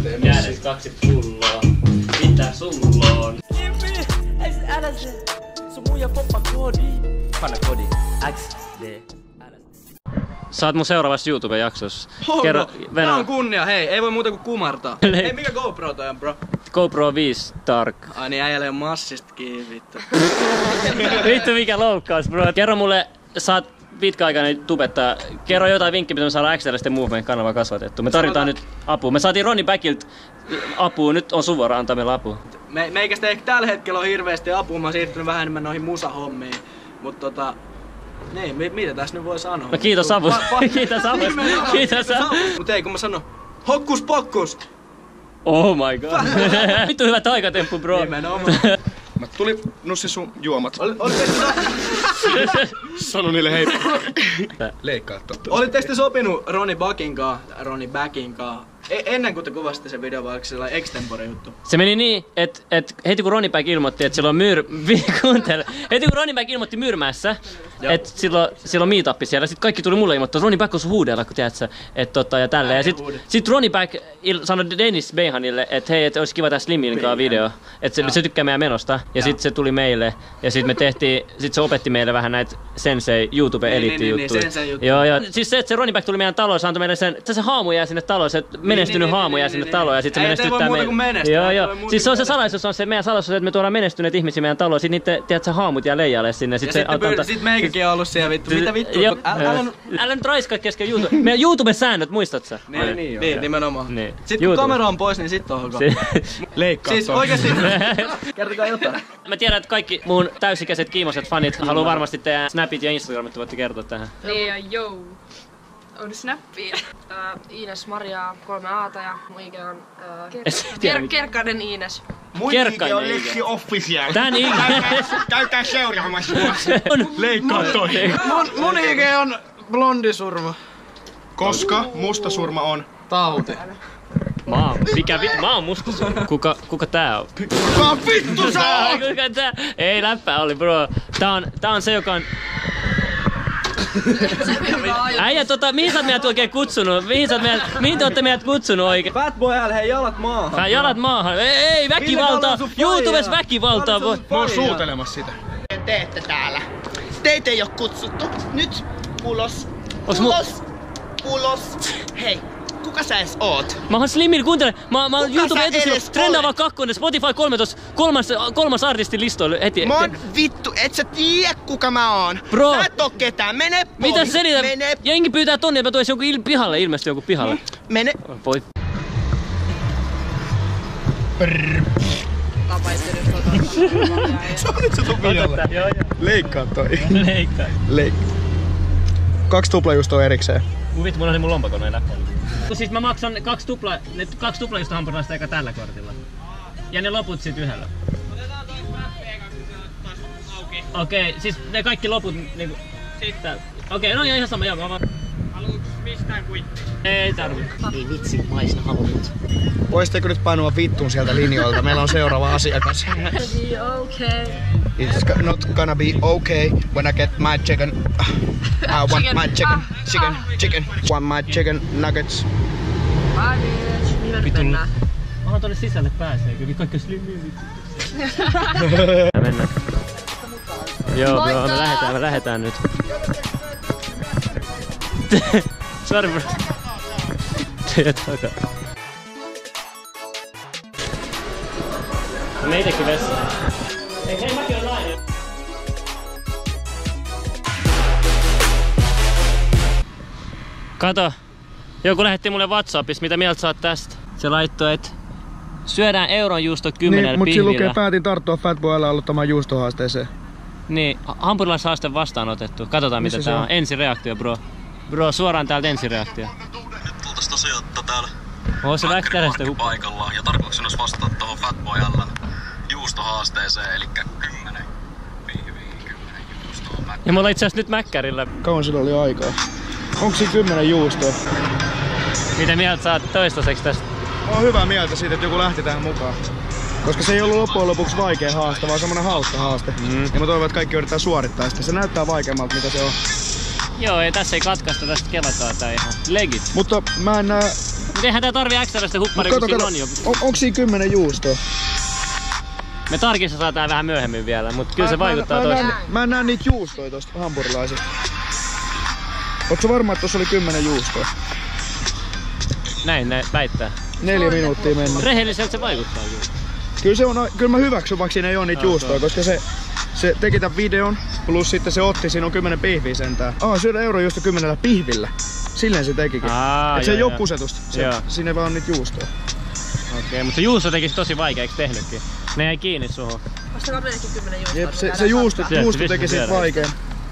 Kädet 2 pulloa. Mitä sulla on? Jimmy! Älä se! Sun muija poppa koodi. Panna koodi. XD. Sä oot mun seuraavassa YouTube-jaksossa. Kerro, tää on kunnia, hei, ei voi muuta kuin kumartaa. Hei, mikä GoPro toi on, bro? GoPro 5 Dark. Ai niin, äijälle on massista kiinni, vittu. Vittu mikä loukkaus, bro. Kerro mulle, sä oot pitkäaikainen tubettaja. Kerro jotain vinkkiä, miten me saadaan Acceleristen Movement-kanavaa kasvatettua. Me tarvitaan nyt apua. Me saatiin Ronnie Backilta apua, nyt on sun vuoro antaa meille apua. Meikästä ehkä tällä hetkellä on hirveästi apua, mä oon siirtynyt vähän enemmän noihin musahommiin. Mut niin, mitä tässä nyt voi sanoa? No kiitos avusta. Kiitos avusta. Kiitos avusta. Mut ei, kun mä sanon, hokkus pokkus! Oh my god. Vittu hyvä taikatemppu, bro. Nimenomaan. Mä tuli Nussi sun juomat. Sano niille hei. Leikkaa totta. Olitteko te sopinut Ronnie Backin kaa? Ennen kuin te kuvasitte sen video, vaikka sellainen extempore juttu? Se meni niin, että heti kun Ronnie Back ilmoitti, että sillä on heti kun Ronnie Back ilmoitti Myyrmäessä, että sillä on meetappi siellä, sit kaikki tuli mulle ilmoittaa, että Ronnie Back on sun huudella, kun tiedät sä, että ja tälleen. Ja sit Ronnie Back sanoi Dennis Beihanille, että hei, että olisi kiva tää Slimin kaa video, että se tykkää meidän menosta. Ja sit se tuli meille, ja sit se opetti meille vähän näitä Sensei YouTube-eliitti-juttuja. Joo. Siis se, että se Ronnie Back tuli meidän taloon, se antoi meille se haamu jää sinne taloon, se menestynyt haamu jää sinne taloon ja sit se menestyttää meille. Joo. Siis se on se salaisuus, on se meidän salaisuus, että me tuodaan menestyneet ihmisiä meidän taloon, sit niitä, tiedät sä, haamut jää leijalle sinne. Sit meikäkin on ollut siellä vittu. Mitä vittu? Älä nyt raiskaa kesken YouTube. Meidän YouTube-säännöt, muistatko sä? Niin, nimenomaan. Sit kun kamera on pois, niin sit on hyvä. Leikkaa. Siis oikeesti. Kertokaa jotain. Mä tiedän, että kaikki mun täysikäiset kiimoset fanit haluaa varmasti tehdä Snapit ja Instagramit, voitte kertoa tähän. Niin ja joo. On snappia. Iines Maria 3 Aata ja mun IG on Kerkkainen Iines. Mun IG on Leksi Official. Tän IG. Käykää seuraamassa. Leikkaa toi. Mun IG on Blondisurma. Koska mustasurma on tauti. Mä oon mustasurma. Kuka tää on? Kuka vittu sä oot? Kuka tää? Ei läppä oli bro. Tää on se joka on... Äijä, mihin sä oot meidät oikein kutsunut? Mihin te ootte meidät kutsunut oikein? Fatboy L, hei jalat maahan. Jalat maahan. Ei väkivaltaa. YouTubes väkivaltaa. Mä oon suutelemassa sitä. Teette täällä. Teitä ei oo kutsuttu. Nyt ulos. Ulos. Hei. Kuka sä edes oot? Mä oon Slimin, kuuntele. Mä oon YouTube etusilla. Trendaava 2, Spotify 13, kolmas artistin listoille heti. Mä oon vittu, et sä tiedä kuka mä oon. Bro. Sä et oo ketään, mene pois. Mitä selitä? Jengi pyytää tonne, että mä tuois joku pihalle, ilmeisesti joku pihalle. Mene. Voi. Se on nyt se tuu pihalle. Leikkaa toi. Leikkaa. 2 tuplajuustoa erikseen. Vittu, mulla on mun lompakon noin läppä. Siis mä maksan 2 tuplajuusta hampurilaista eikä tällä kortilla. Ja ne loput sit yhdellä. Okei, siis ne kaikki loput niinku... Okei, no ihan sama, joo, mä vaan... Haluuks mistään kuitti? Ei tarvi. Ei vitsi, mä ois halunnut. Voisitteko nyt painua vittuun sieltä linjoilta? Meillä on seuraava asiakas. It's not gonna be okay when I get my chicken. I want my chicken. Want my chicken nuggets. Vitun. Onhan tonne sisälle pääsee, kyllä kaikki Slimmiä vittu. Mennään. Joo, bro, me lähetään nyt. Sorry bro. Teidät takaa. Meitäkin vessaan. Hei, mäkin on nainen. Kato, joku lähetti mulle WhatsAppissa, mitä mieltä sä oot tästä? Se laittoi, että syödään euron juusto 10 niin, mut pihvillä. Mut siinä lukee, päätin tarttua Fatboylla aloittamaan juustohaasteeseen. Niin, hampurilashaaste vastaanotettu. Katsotaan missä mitä tää on. Ensireaktio, bro. Bro, suoraan täältä ensireaktio. Tultais tosiaan täällä se Väktärästä paikalla ja tarkoituksena olisi vastata tohon Fatboy L:n juustohaasteeseen, elikkä 10 pihviä, 10 juustoa. Ja me ollaan itse asiassa nyt Mäkkärillä. Kauan sillä oli aikaa. Onko siinä 10 juustoa? Mitä mieltä sä oot toistaiseksi tästä? Mä oon hyvää mieltä siitä, että joku lähti tähän mukaan. Koska se ei ollut loppujen lopuksi vaikea haaste, vaan semmonen hauska haaste. Ja mä toivon, että kaikki yrittää suorittaa sitä. Se näyttää vaikeammalta, mitä se on. Joo, ei tässä ei katkaista, tästä kelataan tää ihan legit. Mutta mä en näe Mut eihän tää tarvii XL:stä huppari, kun siinä on jo. Onks siinä 10 juustoa? Me tarkistetaan tää vähän myöhemmin vielä, mut kyllä se vaikuttaa toista. Mä en näe niitä juustoja tosta hampurilaisista. Ootko varma, että tossa oli 10 juustoa? Näin ne väittää. 4 minuuttia mennä. Rehelliseltä se vaikuttaa kyllä. Kyllä mä hyväksyn, vaikka siinä ei oo niitä juustoja, koska se teki tän videon, plus sitten se otti, siinä on 10 pihviä sentään. Syödä eurojuusto 10 pihvillä. Silleen se tekikin. Et se ei oo kusetusta, siinä ei vaan niitä juustoja. Okei, mutta se juusto tekisi tosi vaikeaksi tehnytkin. Ne jäi kiinni suhun. Ostakaa meillekin 10 juustoa. Jep, se juusto teki siitä vaikean.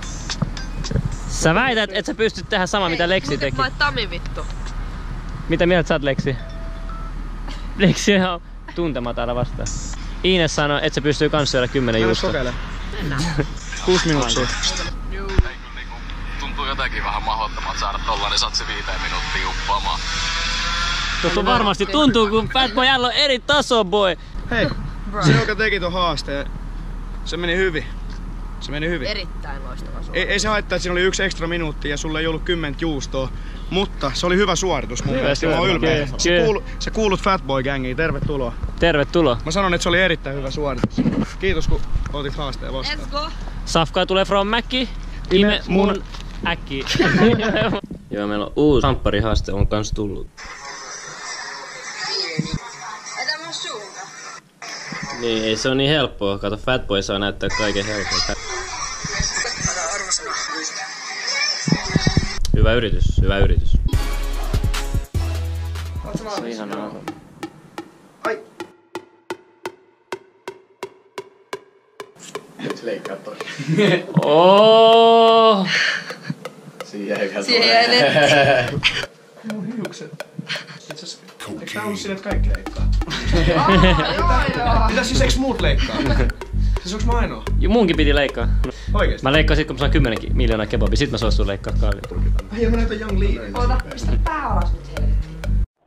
Sä väität, että sä pystyt tehdä sama mitä Leksi teki. Vai Tami vittu. Mitä mieltä sä oot, Leksi? Leksi on tuntematon vastaan. Iines sanoi, että se pystyy kans syödä 10 juustoa. Mennään. 6 minuuttia. Tuntuu jotenkin vähän mahdottomalta saada tollanen satsi 5 minuuttia uppaamaan. Tuttu varmasti tuntuu, kun Fatboy L on eri taso, boy. Hei, se joka teki ton haasteen, se meni hyvin. Se meni hyvin. Erittäin loistava suoritus. Ei se haittaa, että siinä oli 1 ekstra minuutti ja sulla ei ollut 10 juustoa. Mutta se oli hyvä suoritus mun mielestä. Mä oon ylpeä. Sä kuulut Fatboy Gangiin. Tervetuloa. Tervetuloa. Mä sanon, että se oli erittäin hyvä suoritus. Kiitos kun otit haasteen vastaan. Let's go! Safkaa tulee from Mäkki. Ime mun äkki. Joo, meillä on uusi hampparihaaste on kans tullut. Niin, ei se on niin helppoa. Kato, Fatboy saa näyttää kaiken helppoa. Hyvä yritys, hyvä yritys. Se on ihanaa. Ai! Nyt leikkaa toi. Oh! Siihen jäi vielä Siihen Mun hiukset. Eiks tää ollut sille, että kaikki leikkaa? Joo. Mitä siis eiks muut leikkaa? Siis onks mä ainoa? Munkin piti leikkaa. Oikeesti? Mä leikkaan sit kun mä saan 10 miljoonaa kebabia, sit mä suostun leikkaa Kaali. Ai mä näytän Young Lee. Oota, pistä pää alas nyt helvettiin.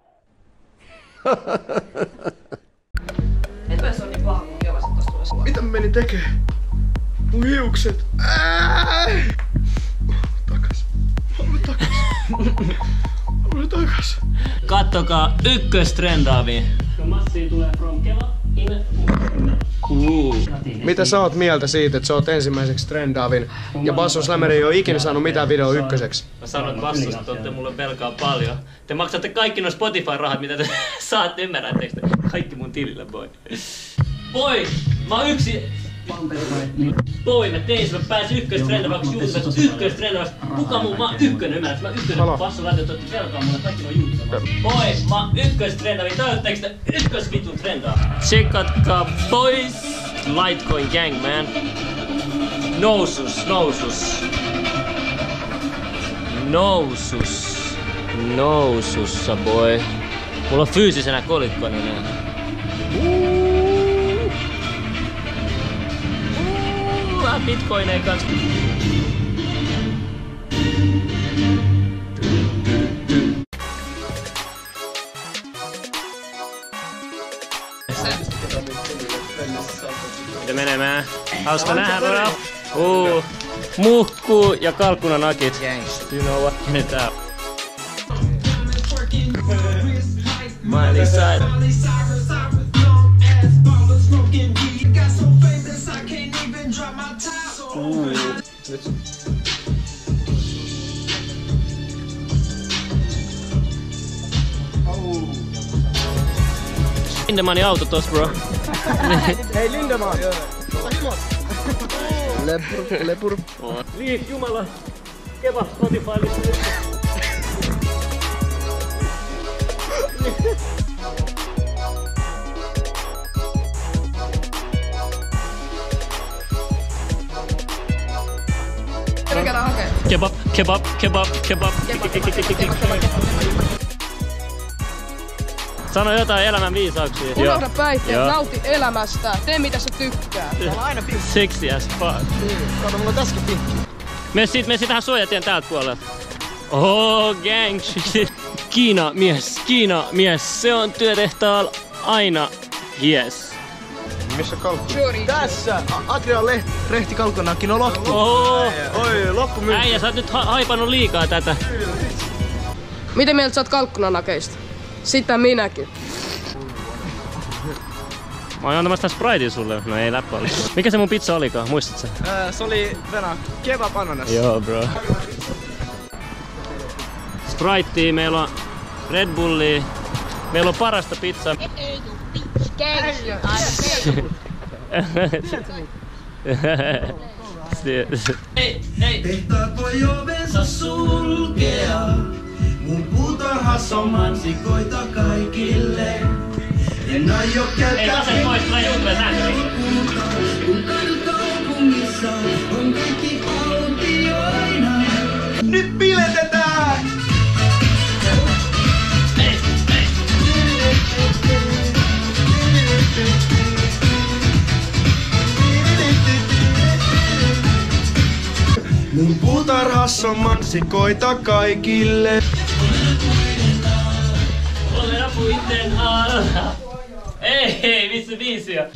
Et mä se on niin paha, kun kevasit tosta tulee suoraan. Mitä mä menin tekee? Mun hiukset. Takas. Mä takas. Kattokaa ykköstrendaavia. No massiin tulee from Kela. Mitä sä oot mieltä siitä, että sä oot ensimmäiseksi trendaavin ja Basson Slammer ei oo ikinä saanut mitään video ykköseksi? Mä sanon Bassosta, että ootte mulle velkaa paljon. Te maksatte kaikki nuo Spotify-rahat, mitä te saatte, ymmärrättekö te? Kaikki mun tilillä, boy. Boy, mä oon yksi... Boy, mä tein sen, mä pääsin ykköstrendaavaksi YouTubesta, ykköstrendaavaksi. Kuka muu? Mä oon ykkönen, ymmärrät? Mä oon ykkönen, Basson laitettu, että velkaa mulle kaikki nuo YouTubesta. Boy, mä oon ykköstrendaavin, toivotteko te ykkösvitun trendaa? Tsekatkaa, boys! Litecoin gang, man. Nousus, nousus. Nousus. Nousussa, boy. Mulla on fyysisenä kolikkoninen. Bitcoineen kanssa. Mitä menemään? Hauska nähdä, bro. Muhku ja kalkkunanakit. You know what? Nyt tää. Miley Cyrus. Lindemanin auto tossa, bro. Hei Lindeman! Lepur. Liik jumala. Keva Spotify-lista. Käydään hakee. Kebab. Sano jotain elämän viisauksia. Unohda päihteet, nauti elämästä, tee mitä sä tykkää. Sexy as fuck. Kato, mulla on tässäkin pinkki. Me sit tähän suojatien täältä puolelta. Oh, gang shit. Kiina mies. Se on työtehtaalla aina. Yes. Missä kalkkuna? Tässä! Adrian Rehti kalkkunakki, no loppu. Oi, loppu myynti. Äijä, sä oot nyt haipannut liikaa tätä. Miten mieltä sä oot kalkkunanakeista? Sitä minäkin. Mä oon antamassa tän Spritein sulle. No ei läppä oli. Mikä se mun pizza olikaan? Muistat sä? Se oli kebab ananas. Joo bro. Spriteia, meillä on Red Bullia. Meillä on parasta pizzaa. Tehtaat voi ovensa sulkea. Mun puutarhassa on mansikoita kaikille. En aio käyttää kun kaupungissa on kaikki autioina. Nyt biletetään! Mun puutarhassa on mansikoita kaikille. Olera puitten alla. Ei, missä biisiä?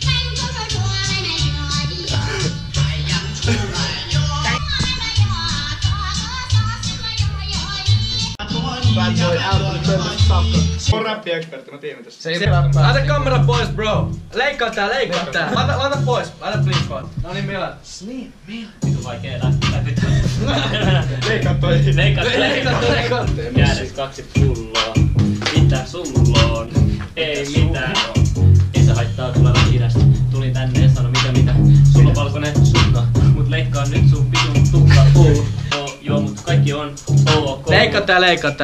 On räppi-ekspertti, mä tiedän tässä. Laita kamera pois, bro. Leikkaa tää. Laita pois. Laita please pois. No niin, Milan. Vitu vaikee läpi. Leikkaa toi. Leikkaa. Jäädäs 2 pulloa. Mitä sulla on? Ei mitään. Ei se haittaa tulla idästä. Tulin tänne ja sano mitä. Sulla on valkoinen sukka. Mut leikkaa nyt sun vitun tukka. Joo, mut kaikki on ok. Leikkaa tää.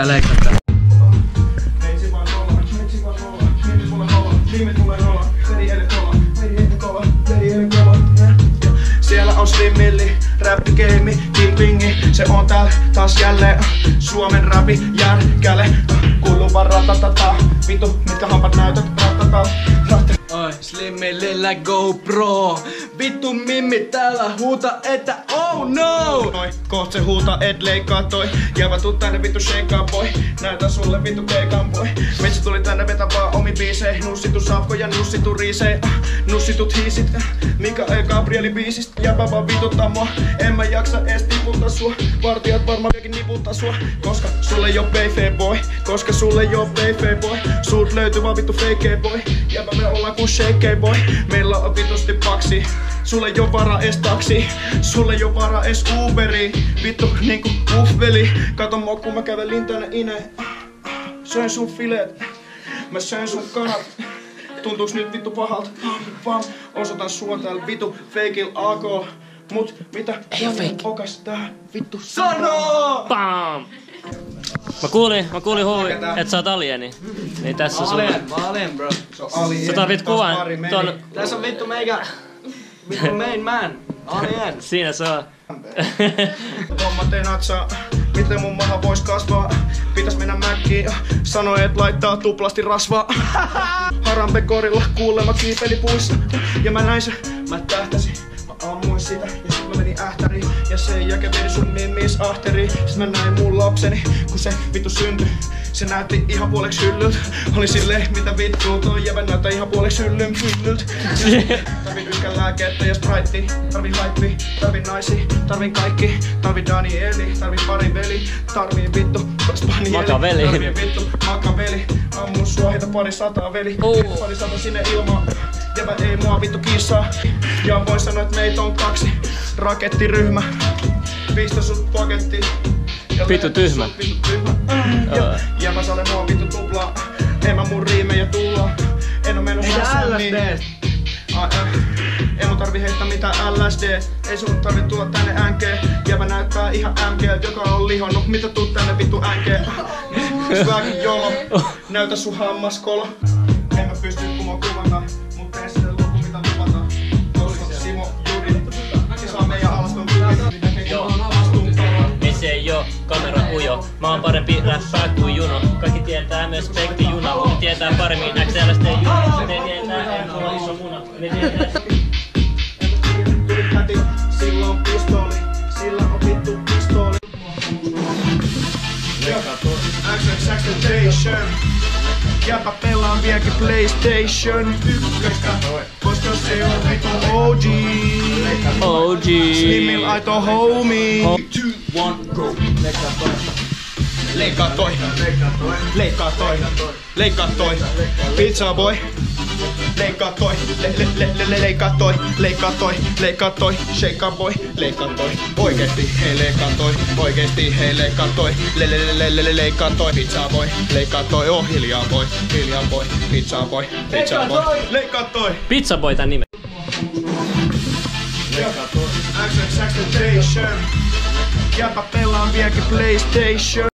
Siellä on Slimmilli, räppikeimi, Kingpingi. Se on täällä taas jälleen Suomen räpi järkäle. Kuuluu vaan ratatata. Vitu, mitkä hampat näytät ratatata. Oi, Slimmillillä GoPro. Vittu mimmi täällä huuta, että oh no! Noi, koht se huuta, et leikkaa toi. Jävä tuu tänne vittu shakeaa boy. Näytän sulle vittu keikan boy. Metsi tuli tänne vetä vaan omi biisei. Nussitu saapko ja nussitu riisei. Nussitut hiisit, Mika E. Gabrieli biisistä. Jävä vaan vituttaa mua. En mä jaksa ees tiputtaa sua. Vartijat varmaan vieläkin niputtaa sua. Koska sulle ei oo payfair boy. Koska sulle ei oo payfair boy. Suut löytyy vaan vittu fake boy. Jävä me ollaan ku shake boy. Meillä on vitusti paksi. Sulle ei oo varaa ees taksi. Sulle ei oo varaa ees Uberi. Vittu niinku uffveli. Kato mua kun mä kävelin tänne ineen. Söin sun fileet. Mä söin sun kanat. Tuntuuks nyt vittu pahalta? Vaan osoitan sua täällä vittu feikil AK. Mut mitä? Ei oo fake. Okas tää vittu sanoo! Bam! Mä kuulin huuvi, et sä oot alieni. Niin tässä on sulle. Mä olen, bro. Se on alien. Sä tarvit kuvan. Tässä on vittu meikä. Vittu main man. Alien. Siinä se on. Homma teen natsaa. Miten mun maha vois kasvaa? Pitäis mennä mäkkiin. Sanoi et laittaa tuplasti rasvaa. Harambe korilla kuulemma kiipeli puissa. Ja mä näin sen, mä tähtäsin. Mä ammuin sitä ja sit mä menin ähtäriin. Ja sen jälkeen vedin sun mimmis ahteriin. Sit mä näin mun lapseni, kun se vittu syntyi. Se näytti ihan puoleks hyllyltä. Oli silleen, mitä vittua toi jävä näyttää ihan puoleks hyllyltä. Tarvin yskänlääkettä ja Spriteia. Tarvin hypea, tarvin naisia, tarvin kaikki. Tarvin Danieli, tarvin pari veli. Tarvin vittu spanieli. Makaveli. Tarvin vittu makaveli. Ammun sua heitä pari sataa veli. Pari sata sinne ilmaan. Jävä ei mua vittu kissaa. Ja voi sanoa, et meitä on 2 rakettiryhmä. Pistä sut pakettiin. Vittu tyhmä. Ja mä saan mua vittu tuplaa. En mä mun riimejä tullaa. En oo mennyt hässämiin. Ei mun tarvi heittää mitään LSD. Ei sun tarvi tulla tänne NG. Jävä näyttää ihan MG, joka on lihonnut. Mitä tuut tänne vittu NG? Swagin jolo. Näytä sun hammaskolo. En mä pysty kumoon kuvata. Mut tee sitten loppu mitä luvataan. Koska Simo Judi. Se saa meidän alaston kuvit. Se ei oo kamera ujo. Mä oon parempi räppää kuin Juno. Kaikki tietää myös Spekti Juna. Ne tietää paremmin XLST Juna. Ne tietää en olla iso muna. Ne tietää. Sillä on pistooli. Sillä on vittu pistooli. XXXTentation. Jäpä pelaa vieläkin PlayStation 1. Koska se on vittu OG. Slimmil aito homie. 2, 1, go. leikkaa toi, leikkaa toi, leikkaa toi, pizza boy. Leikkaa toi, leikkaa toi, leikkaa toi, leikkaa toi, shake boy, leikkaa toi, oikeesti hei leikkaa toi, oikeesti hei leikkaa toi, leikkaa toi, pizza boy, leikkaa toi, oh hiljaa boy, pizza boy, leikkaa toi. Pizza boy tän nimen. Leikkaa toi. XXXTentation. Jäpä pelaa vieläkin PlayStation.